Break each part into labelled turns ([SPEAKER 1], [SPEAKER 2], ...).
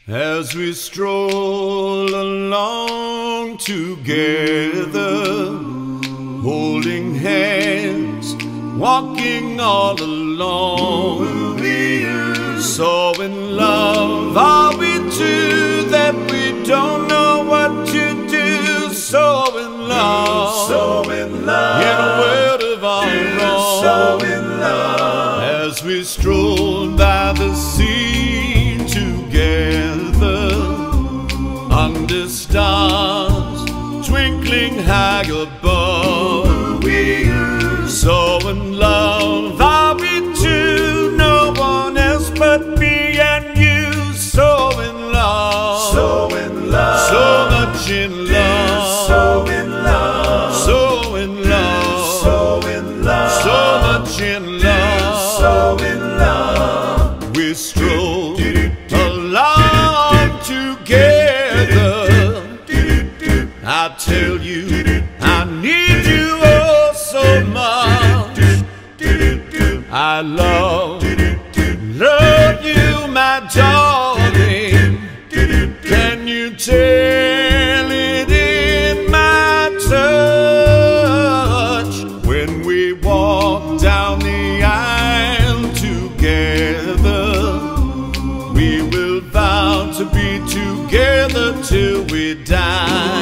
[SPEAKER 1] As we stroll along together, holding hands, walking all alone. So in love are we two that we don't know what to do. So in love, in a world of our own. So in love, as we stroll by the sea together, under stars twinkling high above. So in love are we two, no one else but me and you. So in love, so much in love, so in love, so in love, so much in love, so in love. We stroll along together. I tell you, I need you oh so much. I love you, my darling. Can you tell it in my touch? When we walk down the aisle together, we will vow to be together till we die.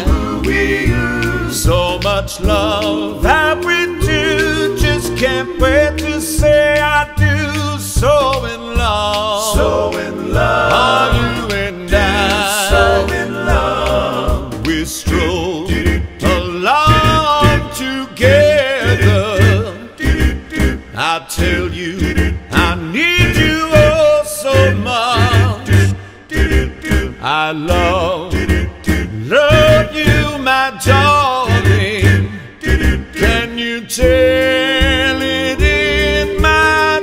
[SPEAKER 1] So much love that we do, just can't wait to say I do. So in love, are you and I? So in love, we stroll along together. I tell you, I need you oh so much. I love you, my darling. Can you tell it in my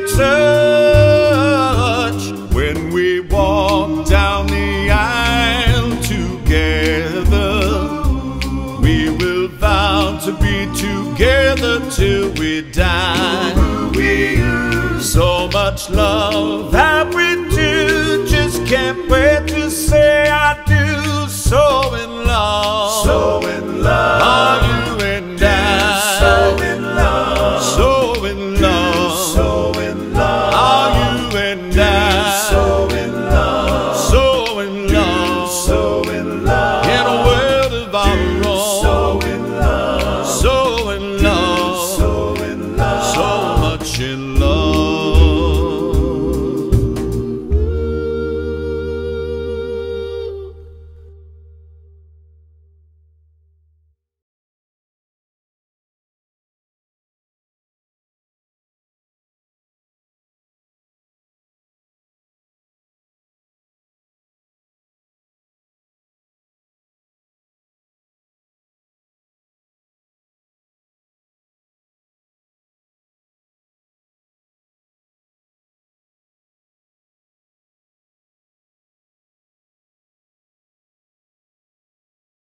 [SPEAKER 1] touch? When we walk down the aisle together, we will vow to be together till we die. So much love